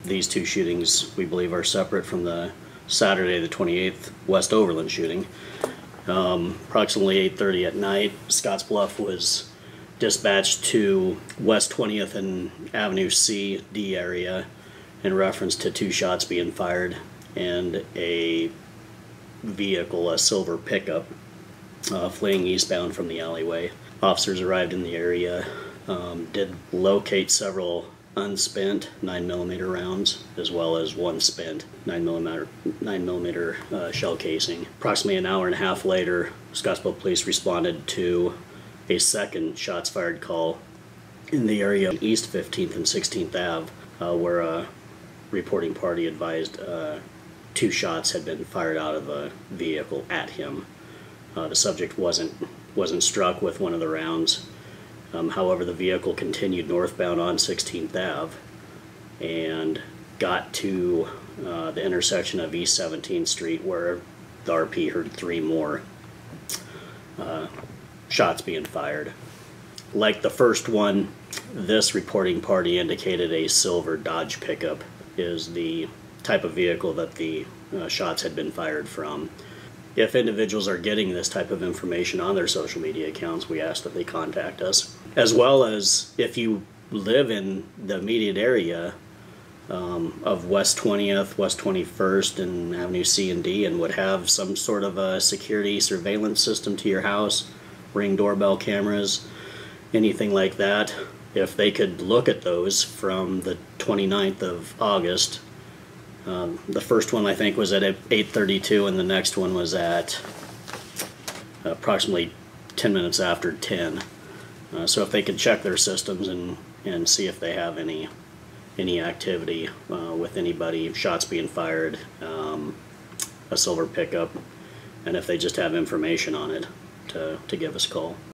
These two shootings, we believe, are separate from the Saturday the 28th West Overland shooting. Approximately 8:30 at night, Scottsbluff was dispatched to West 20th and Avenue C, D area in reference to two shots being fired and a vehicle, a silver pickup, fleeing eastbound from the alleyway. Officers arrived in the area, did locate several unspent 9mm rounds, as well as one spent 9mm shell casing. Approximately an hour and a half later, Scottsbluff Police responded to a second shots fired call in the area of East 15th and 16th Ave, where a reporting party advised two shots had been fired out of a vehicle at him. The subject wasn't struck with one of the rounds. However, the vehicle continued northbound on 16th Ave and got to the intersection of East 17th Street, where the RP heard three more shots being fired. Like the first one, this reporting party indicated a silver Dodge pickup is the type of vehicle that the shots had been fired from. If individuals are getting this type of information on their social media accounts, we ask that they contact us. As well as if you live in the immediate area of West 20th, West 21st, and Avenue C and D, and would have some sort of a security surveillance system to your house, Ring doorbell cameras, anything like that, if they could look at those from the 29th of August. The first one I think was at 8:32 and the next one was at approximately 10 minutes after 10. So if they could check their systems and see if they have any activity with anybody, shots being fired, a silver pickup, and if they just have information on it, to give us a call.